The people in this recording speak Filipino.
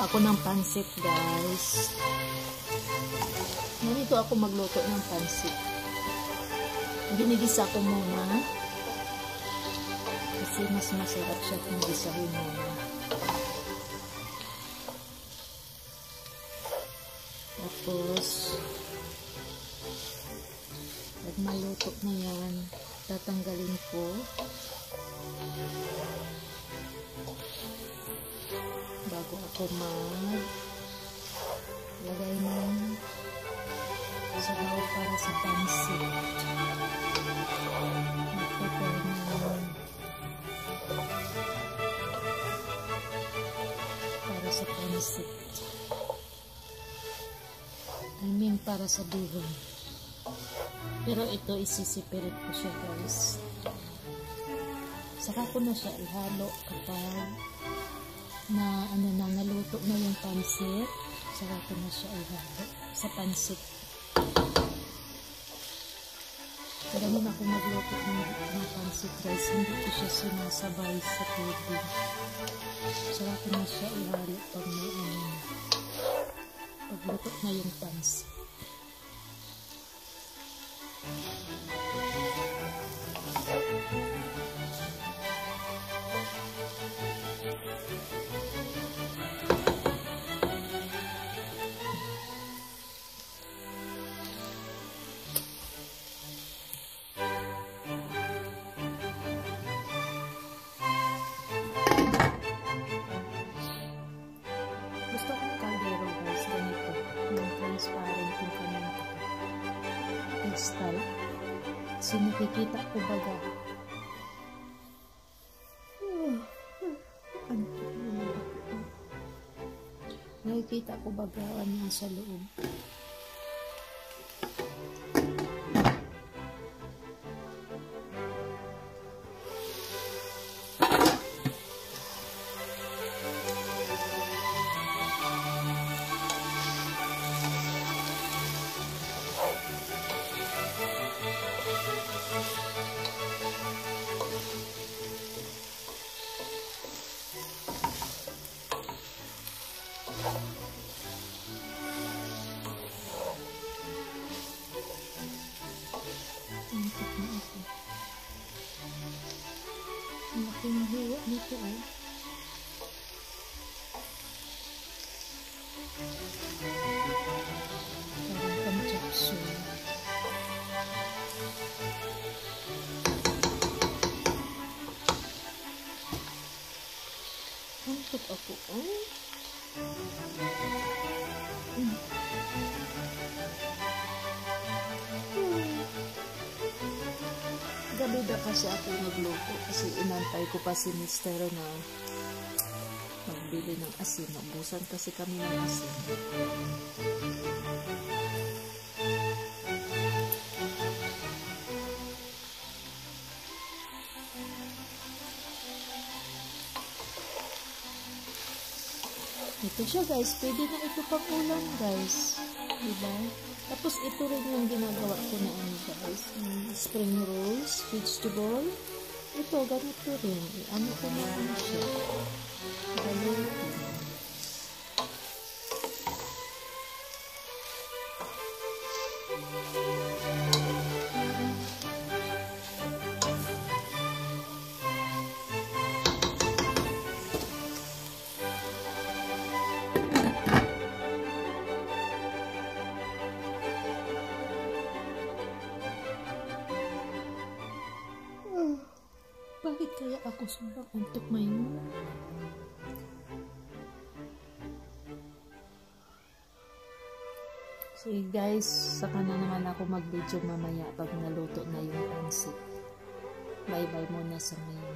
ako ng pansit, guys. Ganito ako magluto ng pansit. Ginigisa ko muna. Kasi mas masarap siya kung gisahin muna. Tapos, pag maluto na yan, tatanggalin ko. Bago ako lagay ng sabaw para sa pansit. Mag-prepare na para sa pansit. I mean, para sa dugon. Pero ito, isisipirit ko siya, guys. Saka ko na siya ihalo kapag naluto na yung pansit. Saka ko na siya ihalo sa pansit. Ganun ako magluto ng pansit, guys. Hindi ko siya sinasabay sa tubig. Saka ko na siya ihalo pag pagluto na yung pansit. Gusto kong kaldero, guys, ganito. Yung transparent yung kanyang style. So, nakikita ko baga. Nakikita ko baga sa loob. Laking hiwa nito, eh. Parang pancapsul. Antok ako, oh. Gabi na kasi ako nagluto kasi inantay ko pa si Mr. na magbili ng asin. Naubusan kasi kami ng asin. Ito siya, guys. Pwede na ito pang ulam, guys. Diba? Tapos ito rin yung ginagawa ko na guys. Spring rolls, vegetable. Ito, ganito rin. Ano ko na siya. Galutin. Bakit kaya ako sobrang antok ngayon? Sige, guys, saka na naman ako mag-video mamaya pag naluto na yung pansit. Bye-bye muna sa ngayon.